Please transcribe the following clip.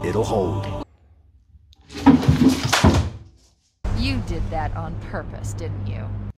it'll hold. You did that on purpose, didn't you?